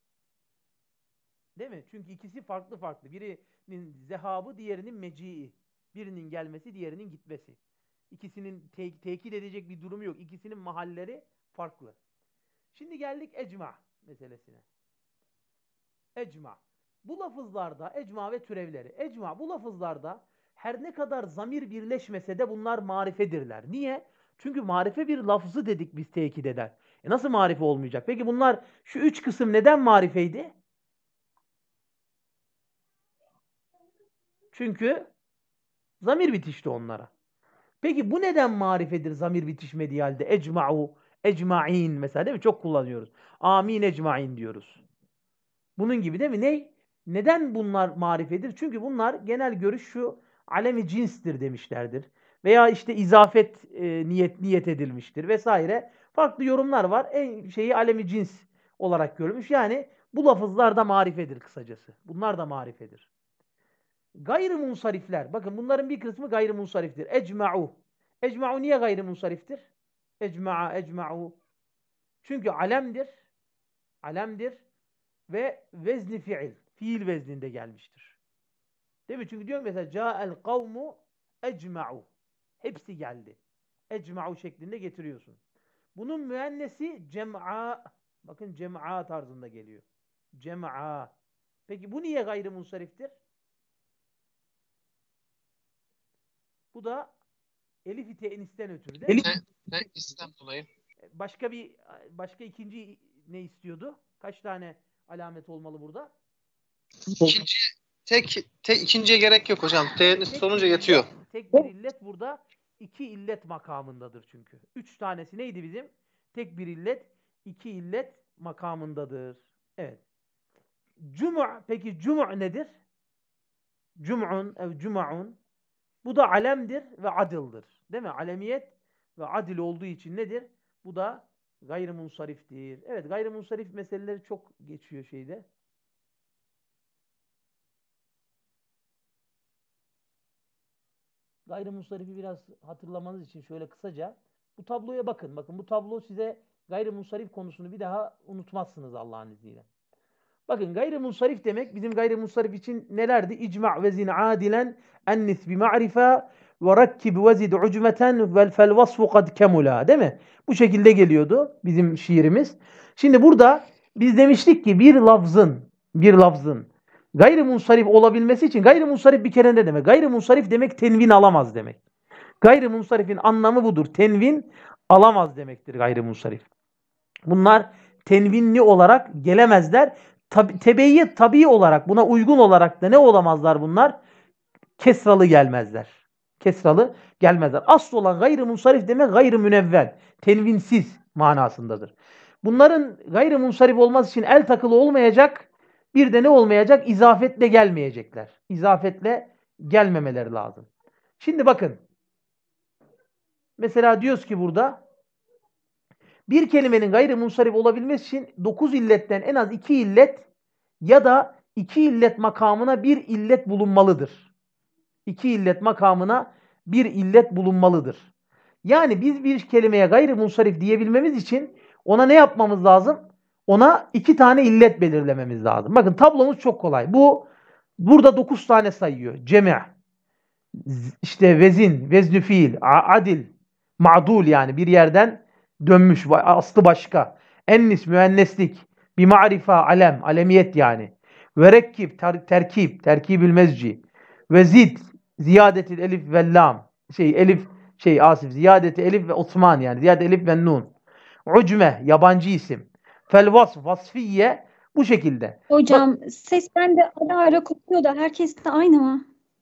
Değil mi? Çünkü ikisi farklı farklı. Birinin zehabı, diğerinin meci'i. Birinin gelmesi, diğerinin gitmesi. İkisinin te tekit edecek bir durumu yok. İkisinin mahalleri farklı. Şimdi geldik ecma meselesine. Ecma. Bu lafızlarda ecma ve türevleri. Ecma bu lafızlarda her ne kadar zamir birleşmese de bunlar marifedirler. Niye? Çünkü marife bir lafzı dedik biz tekit eder. E nasıl marife olmayacak? Peki bunlar şu üç kısım neden marifeydi? Çünkü zamir bitişti onlara. Peki bu neden marifedir zamir bitişmediği halde? Ecma'u, ecma'in mesela değil mi? Çok kullanıyoruz. Amin ecma'in diyoruz. Bunun gibi değil mi? Ne? Neden bunlar marifedir? Çünkü bunlar genel görüş şu alemi cinstir demişlerdir. Veya işte izafet e, niyet niyet edilmiştir vesaire. Farklı yorumlar var. En şeyi alemi cins olarak görülmüş. Yani bu lafızlar da marifedir kısacası. Bunlar da marifedir. Gayrı-munsarifler. Bakın bunların bir kısmı gayrı-munsariftir. Ecma'u. Ecma'u niye gayrı-munsariftir? Ecma'a, ecma'u. Çünkü alemdir. Alemdir. Ve vezni fiil. Fiil vezninde gelmiştir. Değil mi? Çünkü diyor mesela ca'el kavmu ecma'u. Hepsi geldi. Ecma'u şeklinde getiriyorsun. Bunun müennesi cem'a. Bakın cem'a tarzında geliyor. Cem'a. Peki bu niye gayrı-munsariftir? Bu da elif-i te'nisten ötürü değil mi? Ne, ne istem dolayı? Başka bir başka ikinci ne istiyordu? Kaç tane alamet olmalı burada? İkinci, tek, tek ikinciye gerek yok hocam. T'nin sonunca yatıyor. Tek bir illet burada iki illet makamındadır çünkü. Üç tanesi neydi bizim? Tek bir illet, iki illet makamındadır. Evet. Cuma, peki cuma nedir? Cum'un ev cuma'un. Bu da alemdir ve adildir. Değil mi? Alemiyet ve adil olduğu için nedir? Bu da gayrı-munsariftir. Evet, gayrı-munsarif meseleleri çok geçiyor şeyde. Gayrı-munsarifi biraz hatırlamanız için şöyle kısaca bu tabloya bakın. Bakın bu tablo size gayrı-munsarif konusunu bir daha unutmazsınız Allah'ın izniyle. Bakın gayrimunsarif demek bizim gayrimunsarif için nelerdi? İcma' ve zin adilen ennis bi ma'rifa ve rakkib ve zid ucmeten vel fel vasfu kad kemula. Değil mi? Bu şekilde geliyordu bizim şiirimiz. Şimdi burada biz demiştik ki bir lafzın bir lafzın gayrimunsarif olabilmesi için gayrimunsarif bir kere ne demek? Gayrimunsarif demek tenvin alamaz demek. Gayrimunsarifin anlamı budur. Tenvin alamaz demektir gayrimunsarif. Bunlar tenvinli olarak gelemezler. Tabi, tebeyyet tabii olarak buna uygun olarak da ne olamazlar bunlar? Kesralı gelmezler. Kesralı gelmezler. Asıl olan gayrı-munsarif demek gayrı-münevvel. Tenvinsiz manasındadır. Bunların gayrı-munsarif olması için el takılı olmayacak. Bir de ne olmayacak? İzafetle gelmeyecekler. İzafetle gelmemeleri lazım. Şimdi bakın. Mesela diyoruz ki burada bir kelimenin gayrı-munsarif olabilmesi için dokuz illetten en az iki illet ya da iki illet makamına bir illet bulunmalıdır. İki illet makamına bir illet bulunmalıdır. Yani biz bir kelimeye gayrı-munsarif diyebilmemiz için ona ne yapmamız lazım? Ona iki tane illet belirlememiz lazım. Bakın tablomuz çok kolay. Bu burada dokuz tane sayıyor. Cemi', işte vezin, veznü fiil, adil, ma'dul yani bir yerden dönmüş, aslı başka. Ennis, müenneslik, Bir marife, alem, alemiyet yani. Ve rekkib, ter, terkib, terkibül mezci. Ve zid, ziyadetil elif ve lam. Şey, elif, şey asif, ziyadeti elif ve Osman yani. Ziyade elif ve nun. Ucme, yabancı isim. Fel vasf, vasfiye bu şekilde. Bak, Hocam ses bende ara ara kopuyor da herkes de aynı mı?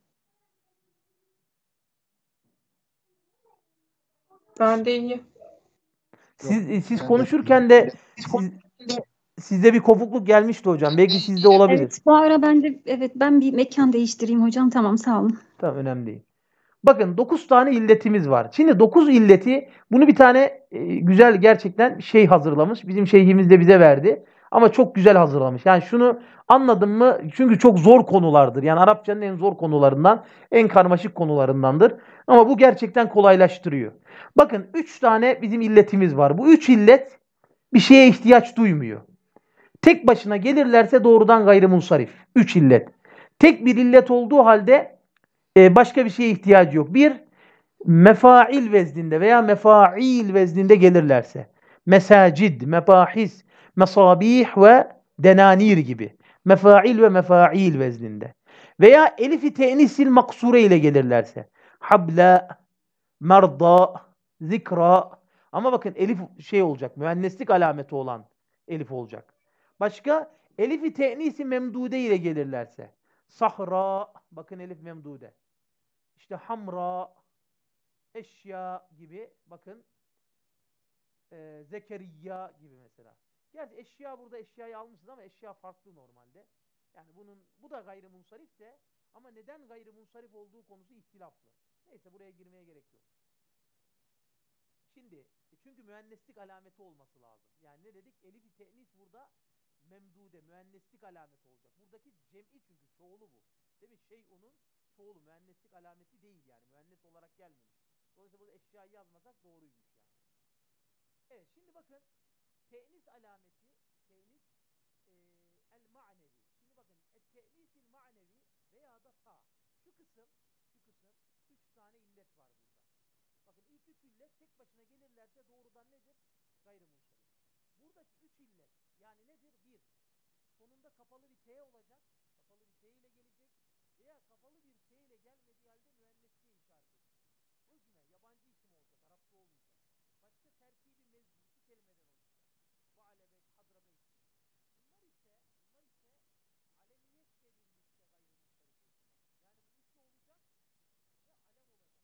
Ben de iyi. Yok. siz siz Ben de konuşurken de siz, sizde bir kopukluk gelmişti hocam. Belki sizde olabilir. Evet bu ara ben de evet ben bir mekan değiştireyim hocam. Tamam sağ olun. Tamam, önemli değil. Bakın dokuz tane illetimiz var. Şimdi dokuz illeti bunu bir tane e, güzel gerçekten şey hazırlamış. Bizim şeyhimiz de bize verdi. Ama çok güzel hazırlamış. Yani şunu anladın mı? Çünkü çok zor konulardır. Yani Arapçanın en zor konularından, en karmaşık konularındandır. Ama bu gerçekten kolaylaştırıyor. Bakın üç tane bizim illetimiz var. Bu üç illet bir şeye ihtiyaç duymuyor. Tek başına gelirlerse doğrudan gayrimunsarif. Üç illet. Tek bir illet olduğu halde e, başka bir şeye ihtiyacı yok. Bir, mefail vezninde veya mefail vezninde gelirlerse. Mesacid, mebahis, mesabih ve denanir gibi. Mefail ve mefail vezninde. Veya elifi te'nisil maksure ile gelirlerse. Habla, merda, zikra. Ama bakın elif şey olacak. Müenneslik alameti olan elif olacak. Başka elifi te'nisi memdude ile gelirlerse. Sahra, bakın elif memdude. İşte hamra, eşya gibi, bakın e, Zekeriya gibi mesela. Gerçi eşya, burada eşyayı almışız ama eşya farklı normalde. Yani bunun bu da gayrimunsarif de, ama neden gayrimunsarif olduğu konusu ihtilaflı. Neyse, buraya girmeye gerek yok. Şimdi e, çünkü müenneslik alameti olması lazım. Yani ne dedik? Elif-i te'nis burada memdude, müenneslik alameti olacak. Buradaki cem'i çünkü çoğulu bu. Değil mi? Şey'unun çoğulu, müenneslik alameti değil yani. Müennes olarak gelmemiş. Dolayısıyla burada eşyayı yazmasak doğruymuş yani. Evet, şimdi bakın te'nis alameti, te'nis e, el manevi. Şimdi bakın te'nisil manevi veya da ta. Şu kısım, şu kısım üç tane illet var burada. Bakın ilk üç illet tek başına gelirlerse doğrudan nedir? Gayrimunsarif. Buradaki üç illet yani nedir? Bir, sonunda kapalı bir T olacak. Kapalı bir T ile gelecek. Veya kapalı bir T ile gelmediği halde müennesliğe işaret edecek. Hücme, yabancı isim olacak. Arapça olmayacak. Başka terkibi mezci, iki kelimeden olacak. Va'lebek, hadrabek. Bunlar ise, bunlar ise alemiyetle birlikte gayrimunsarif olacak. Yani bu üçü olacak ve alem olacak.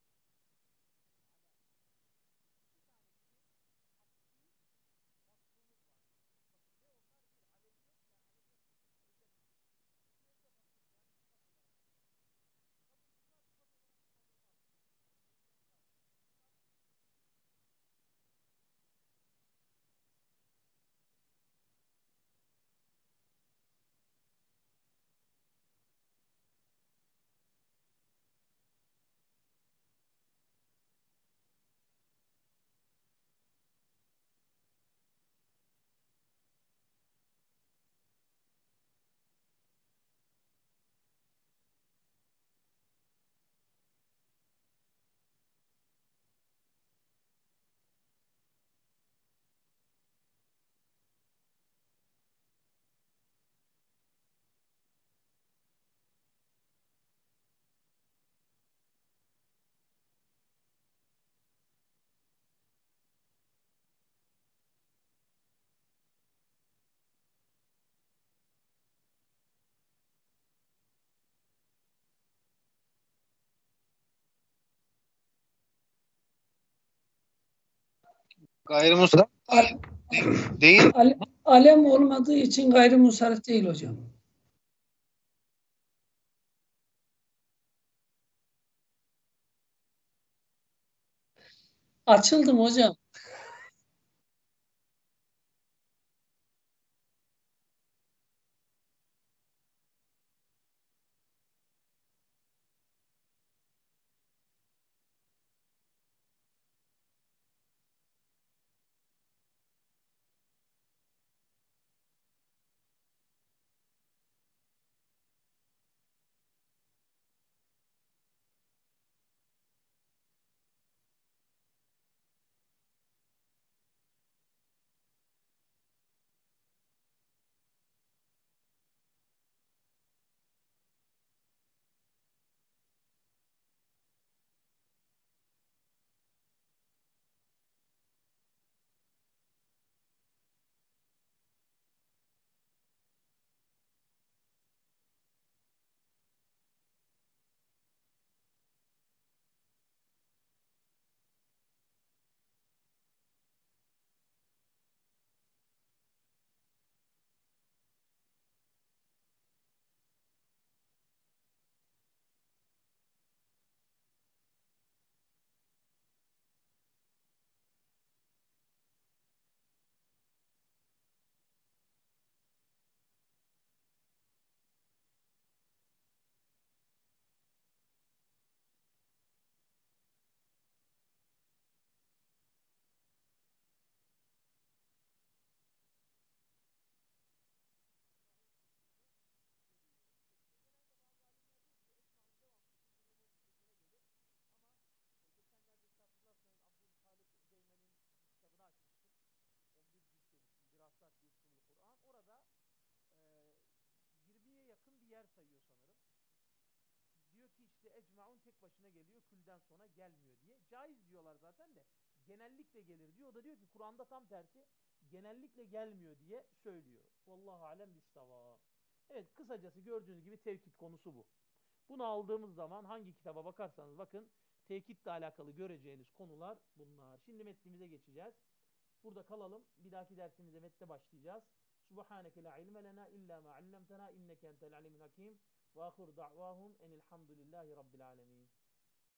Gayrimunsarif Al- değil. al- alem olmadığı için gayrimunsarif değil hocam. Açıldım hocam. sayıyor sanırım. Diyor ki işte ecmaun tek başına geliyor, külden sonra gelmiyor diye. Caiz diyorlar zaten de genellikle gelir diyor. O da diyor ki Kur'an'da tam tersi genellikle gelmiyor diye söylüyor. Vallahu alem bis-savab. Evet, kısacası gördüğünüz gibi tevkid konusu bu. Bunu aldığımız zaman hangi kitaba bakarsanız bakın tevkidle alakalı göreceğiniz konular bunlar. Şimdi metnimize geçeceğiz. Burada kalalım. Bir dahaki dersimize metne başlayacağız. Subhaneke la ilme lena illa ma allamtena inneke entel alimul hakim. Ve ahir da'vahum enilhamdülillahi rabbil alemin.